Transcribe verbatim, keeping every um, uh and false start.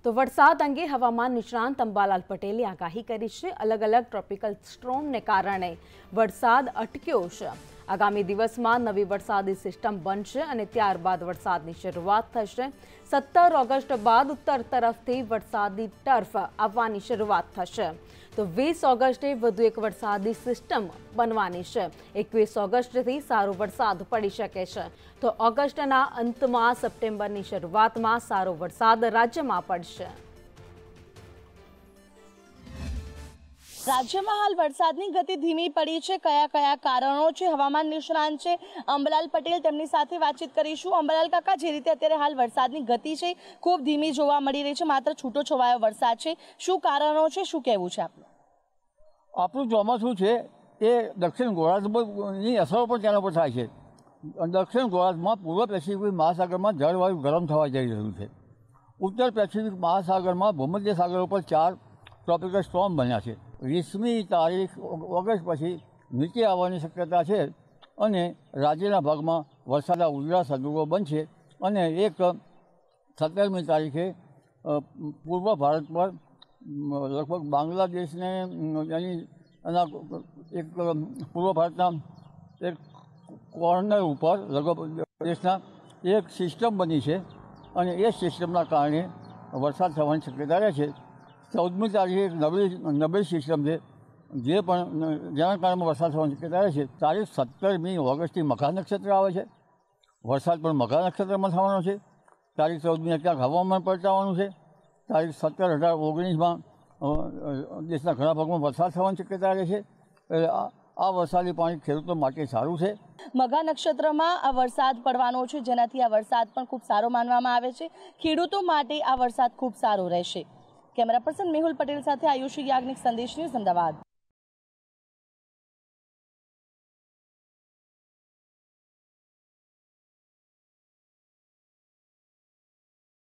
તો વરસાદ અંગે હવામાન નિષ્ણાંત અંબાલાલ પટેલે આગાહી કરી છે। અલગ અલગ ટ્રોપિકલ સ્ટ્રોમને કારણે વરસાદ અટક્યો છે। આગામી દિવસમાં નવી વરસાદી સિસ્ટમ બનશે અને ત્યારબાદ વરસાદની શરૂઆત થશે। સત્તર ઓગસ્ટ બાદ ઉત્તર તરફથી વરસાદી ટર્ફ આવવાની શરૂઆત થશે। તો વીસ ઓગસ્ટે વધુ એક વરસાદી સિસ્ટમ બનવાની છે। એકવીસ ઓગસ્ટથી સારો વરસાદ પડી શકે છે। તો ઓગસ્ટના અંતમાં સપ્ટેમ્બરની શરૂઆતમાં સારો વરસાદ રાજ્યમાં પડશે। રાજ્યમાં હાલ વરસાદની ગતિ ધીમી પડી છે। કયા કયા કારણો છે? હવામાન નિષ્ણાંત છે અંબાલાલ પટેલ, તેમની સાથે વાતચીત કરીશું। અંબાલાલ કાકા, જે રીતે અત્યારે હાલ વરસાદની ગતિ છે ખૂબ ધીમી જોવા મળી રહી છે, માત્ર છૂટો છવાયો વરસાદ છે, શું કારણો છે, શું કહેવું છે આપનું? આપણું ચોમાસું છે એ દક્ષિણ ગોળાર્ધની અસરો પણ તેના પર થાય છે। દક્ષિણ ગોળાર્ધમાં પૂર્વ પેસિફિક મહાસાગરમાં જળવાયુ ગરમ થવા જઈ રહ્યું છે। ઉત્તર પેસિફિક મહાસાગરમાં ભૂમધ્ય સાગર ઉપર ચાર ટ્રોપિકલ સ્ટોર્મ બન્યા છે। વીસમી તારીખ ઓગસ્ટ પછી નીચે આવવાની શક્યતા છે અને રાજ્યના ભાગમાં વરસાદના ઉજળા સંજોગો બનશે અને એક સત્તરમી તારીખે પૂર્વ ભારત પર લગભગ બાંગ્લાદેશને એની એના એક પૂર્વ ભારતના એક કોર્નર ઉપર લગભગ દેશના એક સિસ્ટમ બની છે અને એ સિસ્ટમના કારણે વરસાદ થવાની શક્યતા રહે છે। ચૌદમી તારીખે એક નબળી નબળી સિસ્ટમ છે જે પણ જેના કારણે વરસાદ થવાની શક્યતા રહે છે। તારીખ સત્તરમી ઓગસ્ટથી મઘા નક્ષત્ર આવે છે, વરસાદ પણ મઘા નક્ષત્રમાં થવાનો છે। તારીખ ચૌદમી ક્યાંક હવામાન પલટાવાનું છે। તારીખ સત્તર અઢાર ઓગણીસમાં દેશના ઘણા ભાગમાં વરસાદ થવાની શક્યતા રહે છે। એટલે આ વરસાદી પાણી ખેડૂતો માટે સારું છે। મઘા નક્ષત્રમાં આ વરસાદ પડવાનો છે, જેનાથી આ વરસાદ પણ ખૂબ સારો માનવામાં આવે છે। ખેડૂતો માટે આ વરસાદ ખૂબ સારો રહેશે। કેમેરા પર્સન મેહુલ પટેલ સાથે આયુષી યાજ્ઞિક, સંદેશ ન્યૂઝ, અમદાવાદ।